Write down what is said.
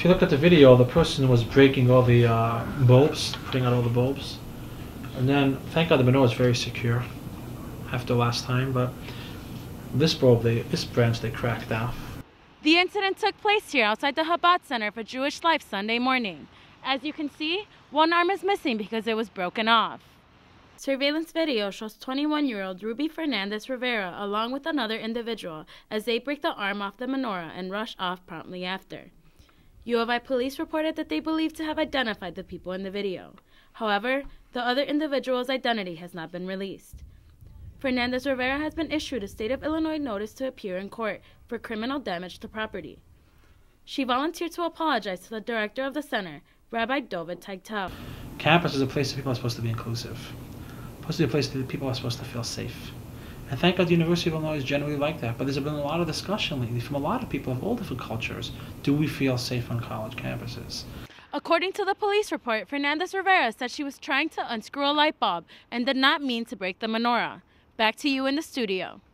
you look at the video, the person was breaking all the bulbs, putting out all the bulbs. And then, thank God the menorah is very secure after last time, but this branch they cracked off. The incident took place here outside the Chabad Center for Jewish Life Sunday morning. As you can see, one arm is missing because it was broken off. Surveillance video shows 21-year-old Ruby Fernandez Rivera along with another individual as they break the arm off the menorah and rush off promptly after. U of I police reported that they believe to have identified the people in the video. However, the other individual's identity has not been released. Fernandez Rivera has been issued a state of Illinois notice to appear in court for criminal damage to property. She volunteered to apologize to the director of the center, Rabbi Dovid Teigtel. Campus is a place that people are supposed to be inclusive. Supposed to be a place that people are supposed to feel safe. And thank God the University of Illinois is generally like that. But there's been a lot of discussion lately from a lot of people of all different cultures. Do we feel safe on college campuses? According to the police report, Fernandez Rivera said she was trying to unscrew a light bulb and did not mean to break the menorah. Back to you in the studio.